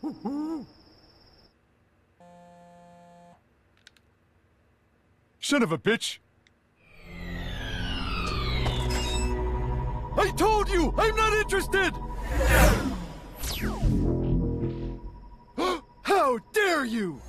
Son of a bitch! I told you! I'm not interested! How dare you!